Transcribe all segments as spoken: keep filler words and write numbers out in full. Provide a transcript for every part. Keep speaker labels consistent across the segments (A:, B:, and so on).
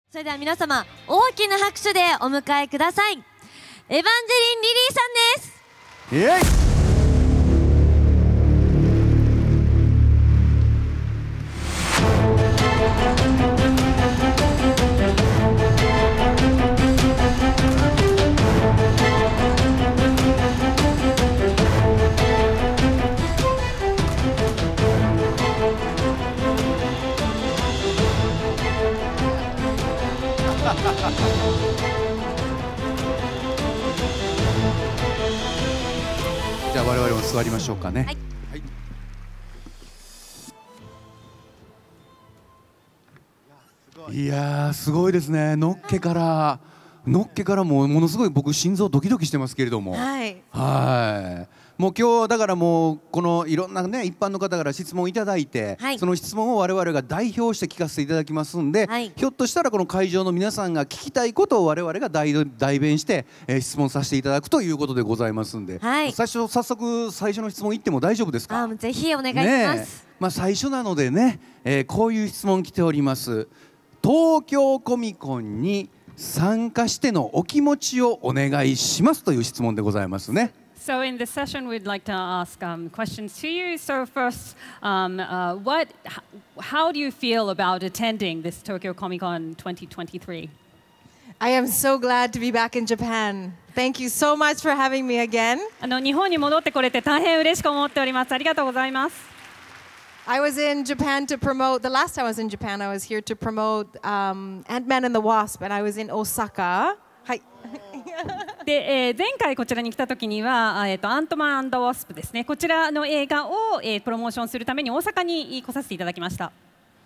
A: それでは皆様大きな拍手でお迎えください。エヴァンジェリン・リリーさんです。イエイ。
B: じゃあ我々も座りましょうかね。はい。はい、いやーすごいですね。のっけからのっけからもうものすごい僕心臓ドキドキしてますけれども。
A: はい。
B: はい。もう今日だからもうこのいろんなね一般の方から質問いただいて、はい、その質問を我々が代表して聞かせていただきますんで、はい、ひょっとしたらこの会場の皆さんが聞きたいことを我々が代代弁して、えー、質問させていただくということでございますんで、はい、最初早速最初の質問いっても大丈夫ですか？
A: あ、ぜひお願いします。
B: まあ最初なのでね、えー、こういう質問来ております。東京コミコンに参加してのお気持ちをお願いしますという質問でございますね。
C: So in this session, we'd like to ask um, questions to you. So first, um, uh, what, how do you feel about attending this Tokyo Comic Con twenty twenty-three?
D: I am so glad to be back in Japan. Thank you so much for having me again.
C: あの日本に戻ってこれて大変嬉しく思っております。ありがとうございます。
D: I was in Japan to promote, the last time I was in Japan, I was here to promote um, Ant-Man and the Wasp, and I was in Osaka. はい。
C: で、えー、前回こちらに来た時には、えー、とアントマン&ワスプですね、こちらの映画を、えー、プロモーションするために大阪に来させていただきました。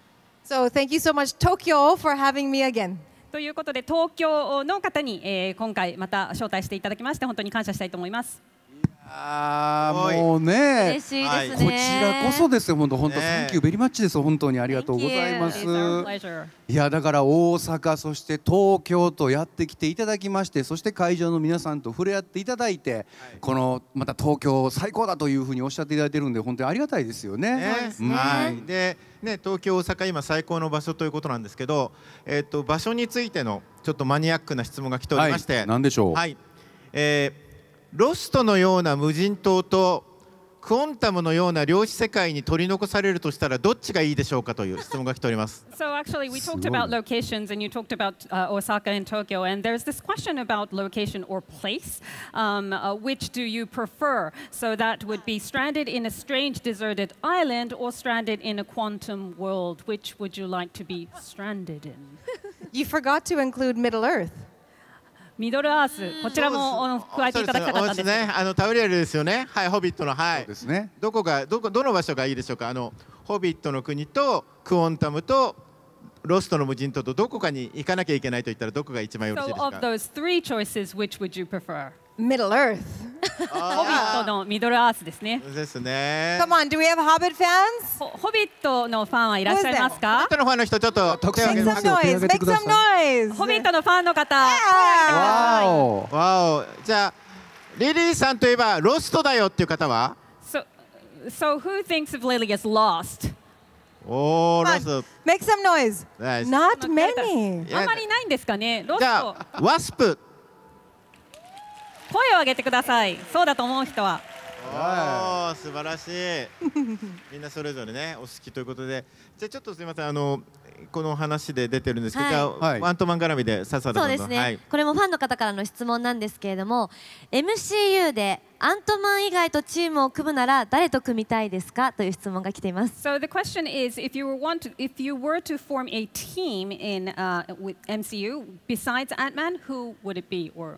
D: So thank you so much Tokyo for having me again.
C: ということで東京の方に、えー、今回また招待していただきまして本当に感謝したいと思います。
B: あーもうね、
A: 嬉しいですね。
B: こちらこそですよ。本当本当サンキューベリーマッチです。本当にありがとうございます。いやだから大阪そして東京とやってきていただきまして、そして会場の皆さんと触れ合っていただいて、はい、このまた東京最高だというふうにおっしゃっていただいてるんで本当にありがたいですよね。
E: ね、うん、はい。でね、東京大阪今最高の場所ということなんですけど、えっと場所についてのちょっとマニアックな質問が来ておりまして、
B: 何、はい、でしょう。
E: はい。えーロストのような無人島とクォンタムのような量子世界に取り残されるとしたらどっちがいいでしょうかという質問が来ております。
C: So actually we talked about locations and you talked about uh, Osaka and Tokyo and there's this question about location or place. Um, uh, which do you prefer? So that would be stranded in a strange deserted island or stranded in a quantum world. Which would you like to be stranded in?
D: You forgot to include Middle Earth.
C: ミドルアース、こちらも加えていただきたかったんですね。
E: あのタウリエルですよね。はい、ホビットの、はい。
B: そうですね。
E: どこがどこどの場所がいいでしょうか。あのホビットの国とクォンタムとロストの無人島とどこかに行かなきゃいけないと言ったらどこが一番よろしいですか。
C: So of those three choices, which would you prefer?
D: Middle Earth.
C: ホビットのミドルアースですね。
E: ですね。
D: Come on, do we have Hobbit fans?
C: ホビットのファンはいらっしゃいますか？
E: ホビットのファンの人ちょっと
D: 手を挙げてください。Make some noise, make some noise.
C: ホビットのファンの方。
E: わお。わお。じゃあリリーさんといえばロストだよっていう方は？
C: So, so who thinks of Lily as lost?
E: おお、ロスト。
D: Make some noise. Not many.
C: あまりないんですかね。ロスト。
E: じゃあワスプ。
C: 声を上げてください。そうだと思う人は。
E: おお、素晴らしい。みんなそれぞれね、お好きということで、じゃあちょっとすみません、あのこの話で出てるんですけど、はい、じゃあ、はい、アントマン絡みでさっさとどんどん。
A: そうですね、
E: はい、
A: これもファンの方からの質問なんですけれども、エムシーユー でアントマン以外とチームを組むなら誰と組みたいですかという質問が来ています。
C: So the question is, if you were want to, if you were to form a team in uh, with エムシーユーbesides Ant-Man, who would it be or?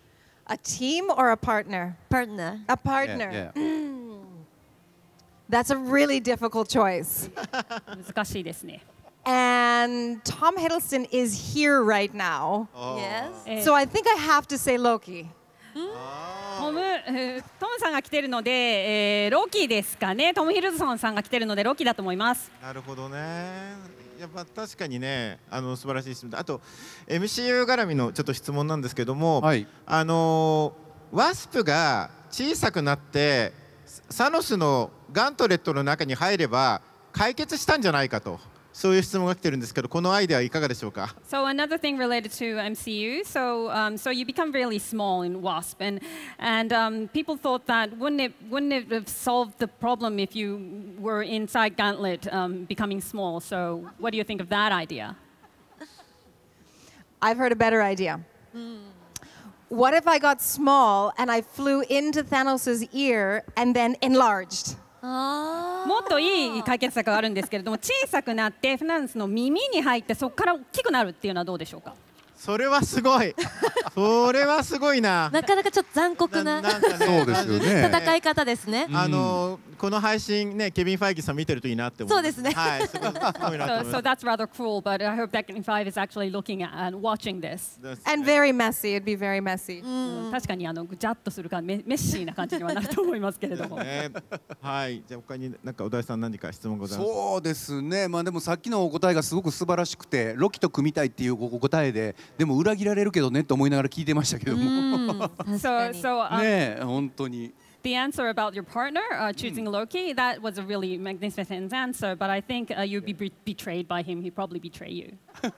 D: A team or a partner?
A: Partner.
D: A partner.
B: Yeah, yeah.
D: Mm. That's a really difficult choice.
C: 難しいですね。
D: And Tom Hiddleston is here right now.
E: Oh.
A: Yes.
D: So I think I have to say Loki.
C: トム、トムさんが来てるので、えー、ロキですかね。トム・ヒルズソンさんが来てるのでロキだと思います。
E: なるほどね。やっぱ確かにね、あの素晴らしい質問で、あと エムシーユー 絡みのちょっと質問なんですけども、はい、あのワスプが小さくなってサノスのガントレットの中に入れば解決したんじゃないかと。 そういう質問が来てるんですけど、このアイデアいかがでしょうか。
C: So another thing related to M C U. So um, so you become really small in WASP, and and um, people thought that wouldn't it wouldn't it have solved the problem if you were inside Gauntlet um, becoming small? So what do you think of that idea?
D: I've heard a better idea. Mm. What if I got small and I flew into Thanos' ear and then enlarged?
C: もっといい解決策があるんですけれども、小さくなってフランスの耳に入ってそこから大きくなるっていうのはどうでしょうか。
E: それはすごい。それはすごいな。
A: なかなかちょっと残酷な
B: そうですよね。
A: 戦い方ですね。
E: あのこの配信ね、ケビン・ファイギーさん見てるといいなって思う。
A: そうですね。
E: はい。すごいなと思います。
C: So that's rather cruel, but I hope that Kevin Feige is actually looking at and watching this.
D: And very messy. It'd be very messy.
C: 確かにあのぐちゃっとするかメメッシーな感じにはなると思いますけれども。
E: はい。じゃあ他になんか小田井さん何か質問ございますか。
B: そうですね。まあでもさっきのお答えがすごく素晴らしくて、ロキと組みたいっていうお答えで、でも裏切られるけどねと思いながら聞いてましたけども。
C: So so
B: ねえ本当に。
C: The answer about your partner uh, choosing Loki, that was a really magnificent answer, but I think uh, you'd be be betrayed by him. He'd probably betray you.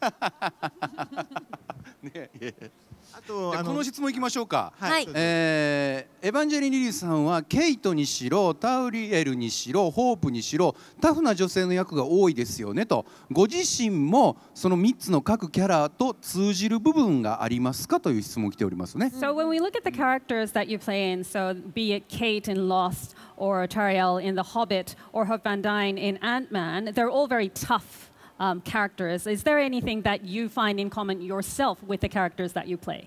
E: あと
B: この質問いきましょうか。
A: はい。
B: えー、エヴァンジェリー・リリーさんはケイトにしろタウリエルにしろホープにしろタフな女性の役が多いですよねと。ご自身もそのみっつの各キャラと通じる部分がありますかという質問来ておりますね。
C: So when we look at the characters that you play in, so be it Kate in Lost or Tariel in The Hobbit or Hope Van Dyne in Ant-Man, they're all very tough. Um, characters. Is there anything that you find in common yourself with the characters that you play?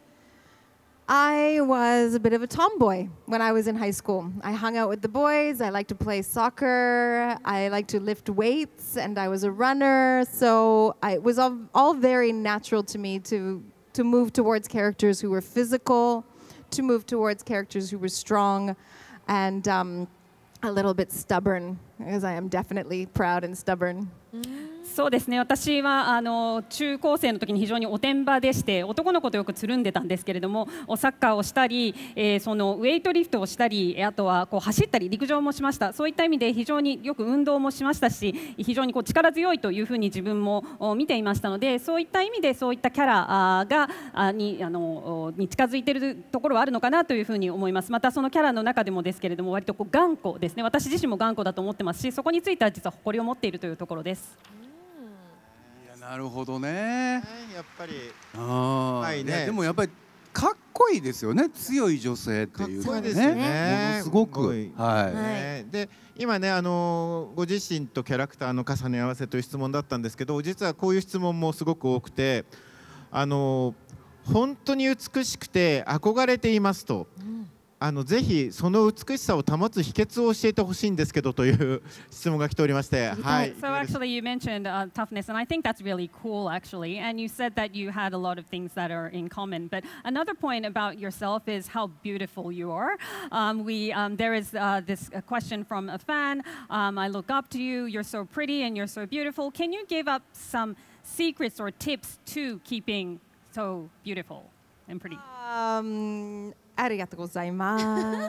D: I was a bit of a tomboy when I was in high school. I hung out with the boys. I liked to play soccer. I liked to lift weights, and I was a runner. So I, it was all, all very natural to me to to move towards characters who were physical, to move towards characters who were strong, and um, a little bit stubborn, because I am definitely proud and stubborn.
C: そうですね。私はあの中高生の時に非常におてんばでして、男の子とよくつるんでたんですけれども、サッカーをしたり、えー、そのウェイトリフトをしたり、あとはこう走ったり陸上もしました。そういった意味で非常によく運動もしましたし、非常にこう力強いというふうに自分も見ていましたので、そういった意味でそういったキャラがあにあのに近づいているところはあるのかなというふうに思います。またそのキャラの中でもですけれども、割とこう頑固ですね。私自身も頑固だと思ってますし、そこについては実は誇りを持っているというところです。
B: なるほどね。
E: やっぱり。
B: ああ、
E: はいね。
B: でもやっぱりかっこいいですよね。強い女性っていうのはね。ものすごく。
E: はい。で、今ね、あのご自身とキャラクターの重ね合わせという質問だったんですけど、実はこういう質問もすごく多くて、あの本当に美しくて憧れていますと。あのぜひその美しさを保つ秘訣を教えてほしいんですけどという質問が来ておりまして、はい。
C: So actually you mentioned uh, toughness, and I think that's really cool actually. And you said that you had a lot of things that are in common. But another point about yourself is how beautiful you are. Um, we um, there is uh, this a question from a fan. Um, I look up to you. You're so pretty and you're so beautiful. Can you give up some secrets or tips to keeping so beautiful and pretty?
D: Um, ありがとうございます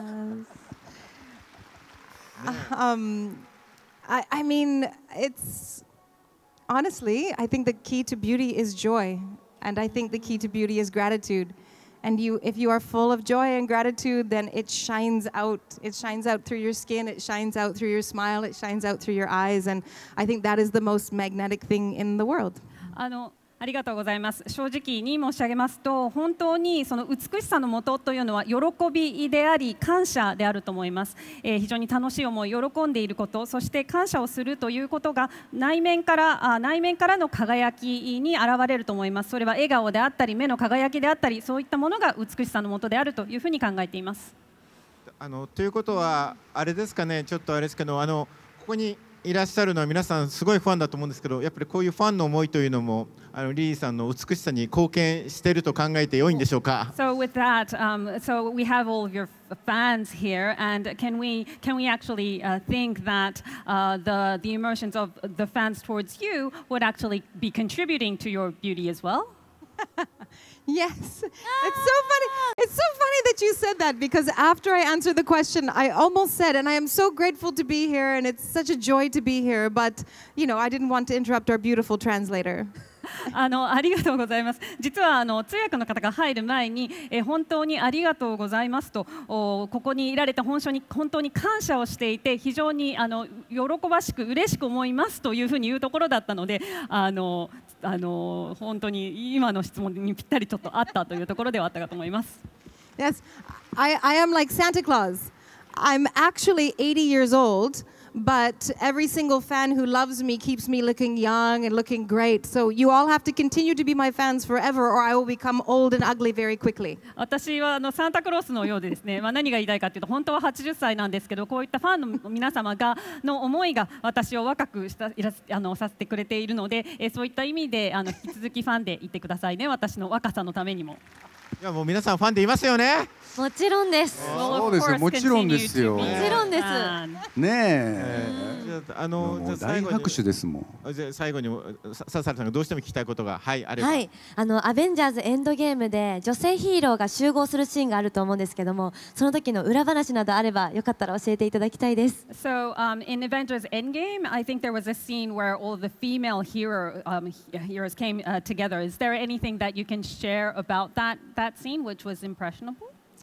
D: 。um, I, I mean, it's honestly, I think the key to beauty is joy, and I think the key to beauty is gratitude. And you, if you are full of joy and gratitude, then it shines out. It shines out through your skin. It shines out through your smile. It shines out through your eyes. And I think that is the most magnetic thing in the world.
C: あのありがとうございます。正直に申し上げますと、本当にその美しさのもとというのは喜びであり感謝であると思います。えー、非常に楽しい思い、喜んでいること、そして感謝をするということが内面からあ内面からの輝きに現れると思います。それは笑顔であったり、目の輝きであったり、そういったものが美しさのもとであるというふうに考えています。
E: あのということはあれですかね、ちょっとあれですけど、あのここにいらっしゃるのは皆さんすごいファンだと思うんですけど、やっぱりこういうファンの思いというのもあのリリーさんの美しさに貢献していると考えて良いんでしょうか。
C: So with that, um, so we have all of your fans here, and can we can we actually uh, think that uh, the the emotions of the fans towards you would actually be contributing to your beauty as well?
D: Yes, it's so funny. It's so funny that you said that because after I answered the question, I almost said, and I am so grateful to be here, and it's such a joy to be here. But you know, I didn't want to interrupt our beautiful translator.
C: あのありがとうございます。実はあの通訳の方が入る前に、え本当にありがとうございますと、おここにいられた本書に本当に感謝をしていて、非常にあの喜ばしく嬉しく思いますというふうに言うところだったので、あのあの本当に今の質問にぴったりちょっとあったというところではあったかと思います。
D: Yes, I, I am like Santa Claus. I'm actually eighty years old. But every single fan who loves me keeps me looking young and looking great. So you all have to continue to be my fans forever, or I will become old and ugly very quickly.
C: 私はあのサンタクロースのようでですね、まあ何が言いたいかというと、本当ははちじゅっさいなんですけど、こういったファンの皆様がの思いが私を若くしたいらあのさせてくれているので、えそういった意味であの引き続きファンでいてくださいね。私の若さのためにも。
E: いやもう皆さんファンでいますよね。
A: もちろんです。
B: そうですよ、もちろんですよ。
A: もちろんです。
B: ねえ。
E: あの
B: もう大拍手ですもん。
E: じゃあ最後にササラさんがどうしても聞きたいことがはいあれば。
A: はい、あのアベンジャーズエンドゲームで女性ヒーローが集合するシーンがあると思うんですけども、その時の裏話などあればよかったら教えていただきたいです。
C: So, um, in Avengers Endgame, I think there was a scene where all the female hero um, heroes came uh, together. Is there anything that you can share about that that scene, which was impressionable?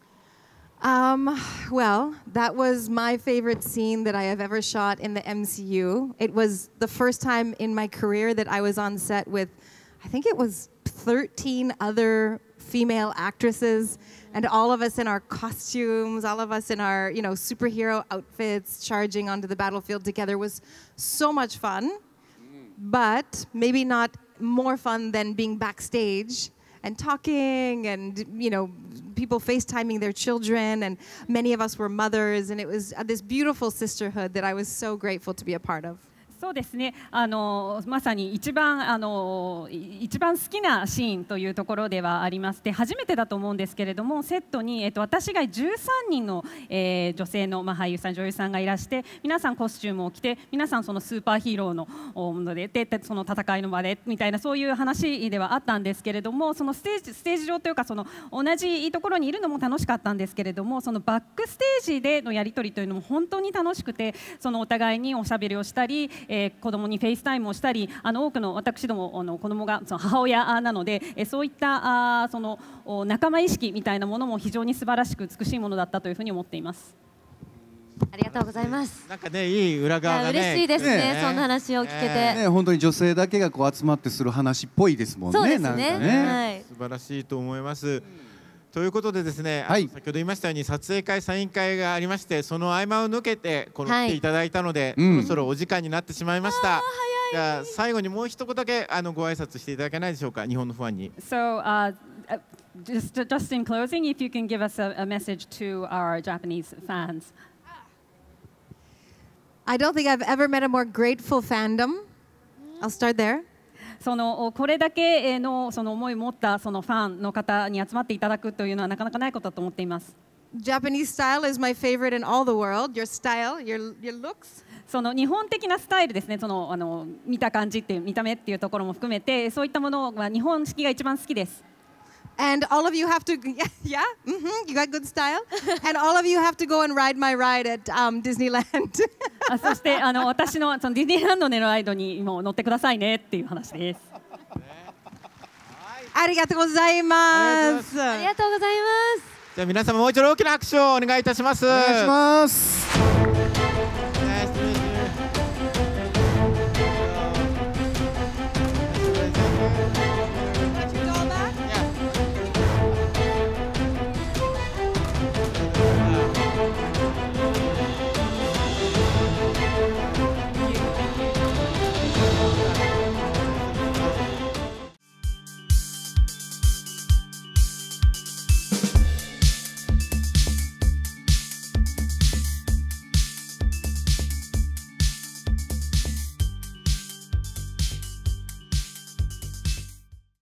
D: Um, well, that was my favorite scene that I have ever shot in the M C U. It was the first time in my career that I was on set with, I think it was thirteen other female actresses, and all of us in our costumes, all of us in our, you know, superhero outfits, charging onto the battlefield together. It was so much fun, but maybe not more fun than being backstage and talking and, you know, people FaceTiming their children, and many of us were mothers, and it was uh, this beautiful sisterhood that I was so grateful to be a part of.
C: そうですね、あのまさに一番あの一番好きなシーンというところではありまして、初めてだと思うんですけれども、セットに、えっと、私がじゅうさんにんの、えー、女性の、まあ、俳優さん女優さんがいらして、皆さんコスチュームを着て、皆さんそのスーパーヒーローのものででその戦いの場でみたいな、そういう話ではあったんですけれども、そのステージステージ上というか、その同じところにいるのも楽しかったんですけれども、そのバックステージでのやり取りというのも本当に楽しくて、そのお互いにおしゃべりをしたり、えー、子供にフェイスタイムをしたり、あの多くの私どもあの子供がその母親なので、えー、そういったあその仲間意識みたいなものも非常に素晴らしく美しいものだったというふうに思っています。
A: ありがとうございます。
E: なんかね、いい裏側がね、
A: 嬉しいですね、
B: ね
A: そんな話を聞けて、
B: ね、本当に女性だけがこう集まってする話っぽいですもんね。
A: そうですね。
B: なんかね、
A: はい、
E: 素晴らしいと思います。ということでですね、
B: はい、
E: 先ほど言いましたように撮影会サイン会がありまして、その合間を抜けてこの来ていただいたので、はい、そろそろお時間になってしまいました。じゃあ最後にもう一言だけあのご挨拶していただけないでしょうか、日本のファンに。
C: So, uh, just, just in closing, if you can give us a, a message to our Japanese fans.
D: I don't think I've ever met a more grateful fandom. I'll start there.
C: そのこれだけのその思いを持ったそのファンの方に集まっていただくというのはなかなかないことだと思っています。
D: Japanese style is my favorite in all the world. Your style, your your looks.
C: その日本的なスタイルですね。そのあの見た感じっていう見た目っていうところも含めて、そういったものは日本式が一番好きです。
D: And all of you have to, yeah, yeah mm-hmm, you got good style. And all of you have to go and ride my ride at um, Disneyland.
C: あ、そしてあの私のそのディズニーランドのライドにも乗ってくださいねっていう話です。
D: ありがとうございます。
A: ありがとうございます。
E: じゃあ皆様もう一度大きな拍手をお願いいたします。
B: お願いします。